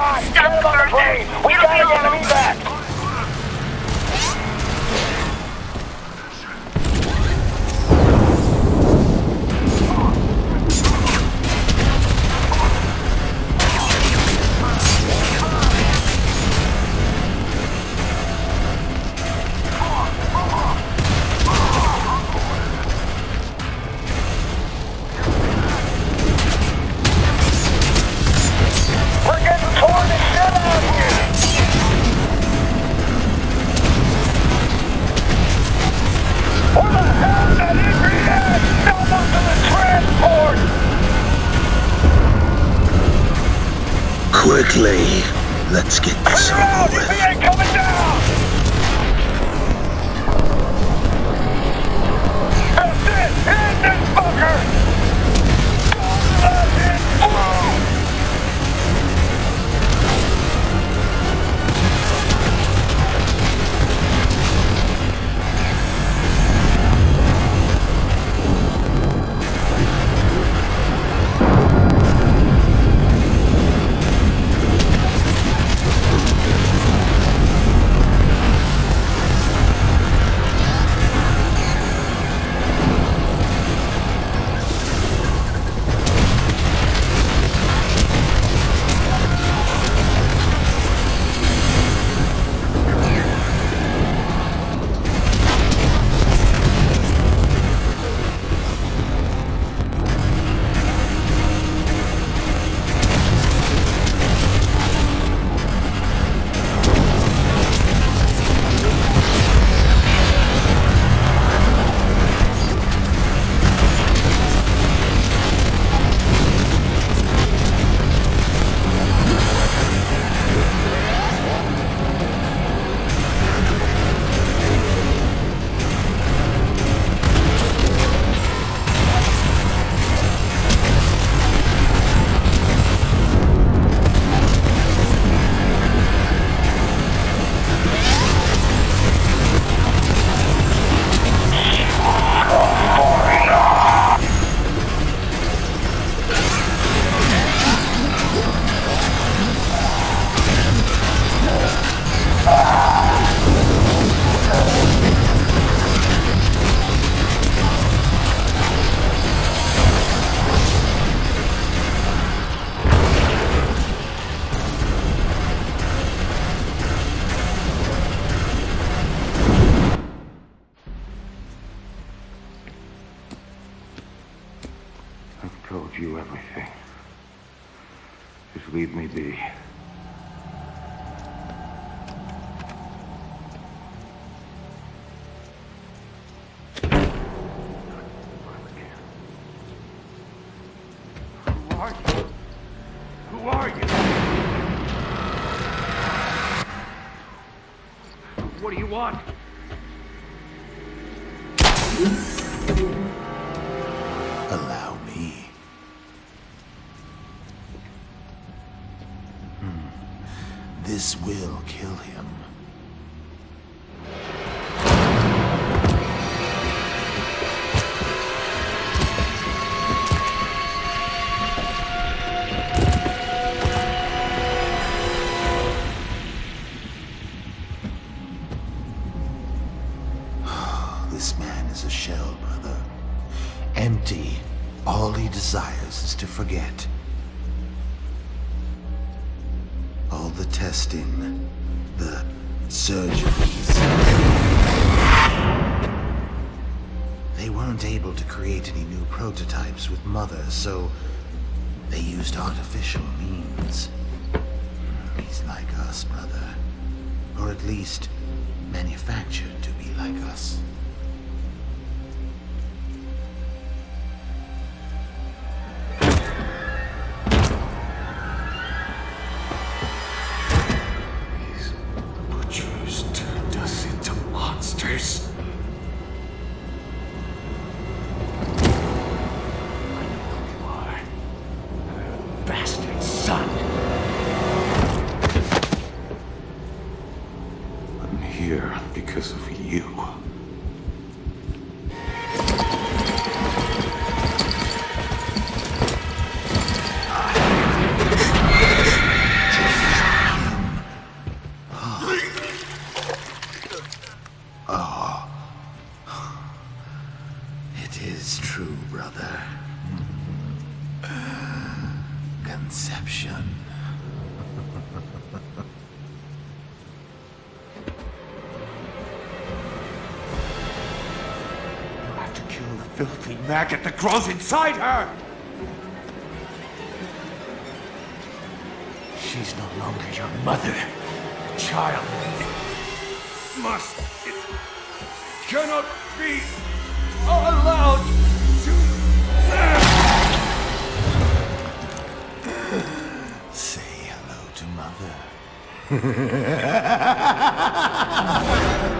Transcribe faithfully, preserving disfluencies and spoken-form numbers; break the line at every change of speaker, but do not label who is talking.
on!
Stop
Get him on the plane! We
It'll
gotta
be
get him
over.
back! We're getting torn to shit out here! Where the hell's that Ingrid at? Almost to the transport!
Quickly, let's get this
Clear out!
over
If
with.
he ain't coming down! That's it! Hit this fucker! Don't let it move!
I've told you everything. Just leave me be. Who are you? Who are you? What do you want?
Allow me. Hmm. This will kill him. This man is a shell, brother. Empty. All he desires is to forget. All the testing, the surgeries. They weren't able to create any new prototypes with Mother, so they used artificial means. He's like us, brother. Or at least manufactured to be like us.
Bastard son! I'm here because of you.
conception.
You have to kill the filthy maggot that grows inside her! She's no longer your mother. Child. It must. It cannot be allowed to live!
Say hello to Mother.